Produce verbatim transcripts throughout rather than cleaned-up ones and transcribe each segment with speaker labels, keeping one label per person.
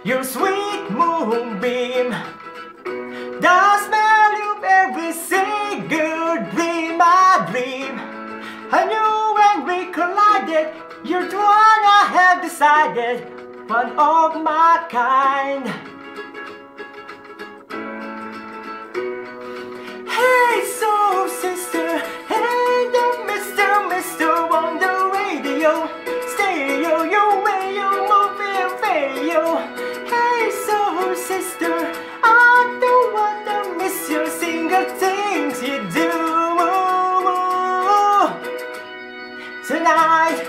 Speaker 1: your sweet moonbeam, the smell of every single dream I dream. I knew when we collided, you're the one I have decided, one of my kind. Hey soul sister, hey the mister, mister on the radio, stereo, your way you move and fail. Hey soul sister, I don't want to miss your single things you do tonight.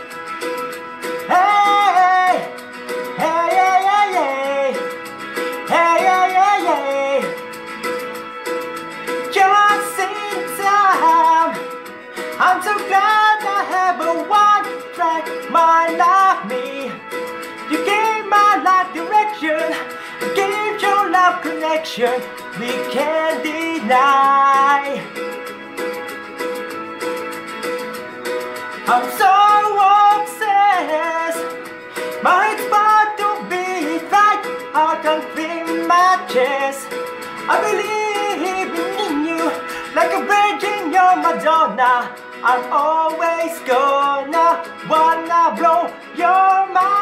Speaker 1: Hey, hey, hey, hey, hey, hey, hey, hey, just in time. I'm so glad I have a one-track mind like me. You gave my life direction, gave your love connection, we can't deny. I'm so obsessed, my heart's about to beat right, I can feel my chest. I believe in you, like a virgin, you're Madonna. I'm always gonna wanna blow your mind.